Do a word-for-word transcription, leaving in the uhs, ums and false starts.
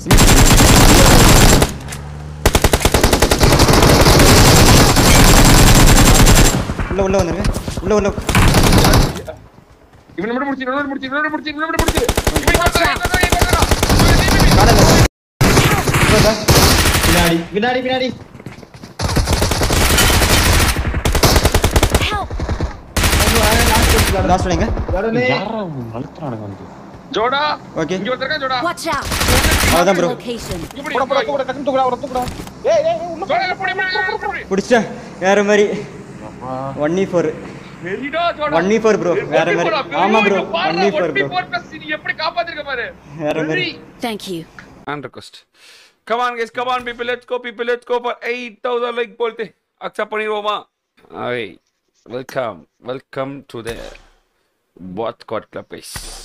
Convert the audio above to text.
உள்ள உள்ள வந்துருங்க. உள்ள உள்ள. இவனை மட்டும் முடிச்சு இவனை முடிச்சு இவனை முடிச்சு இவனை முடிச்சு இவன் பின்னாடி பின்னாடி பின்னாடி. லாஸ்ட் லைங்க. யாரா நழுத்துறானுங்க வந்து. ஜோடா. ஓகே. இங்க வந்திருக்கா ஜோடா. Watch out. அதான் ப்ரோ. போடா போடா போடா டக்கு தூக்குடா அவரை தூக்குடா. ஏய் ஏய் உள்ள போடா போடி. புடிச்சா வேற மாதிரி. one e four. வெரிடா Jodo. one e four bro. வேற மாதிரி. ஆமா bro. one e four bro. one e four plus நீ எப்படி காப்பாத்திருக்க பாரு. வேற மாதிரி. Thank you. And request. Come on guys, come on people, let's go people, let's go for eight thousand like bolte. Accept பண்ணிரோமா? Hey, welcome. Welcome to the Bot Squad Club guys.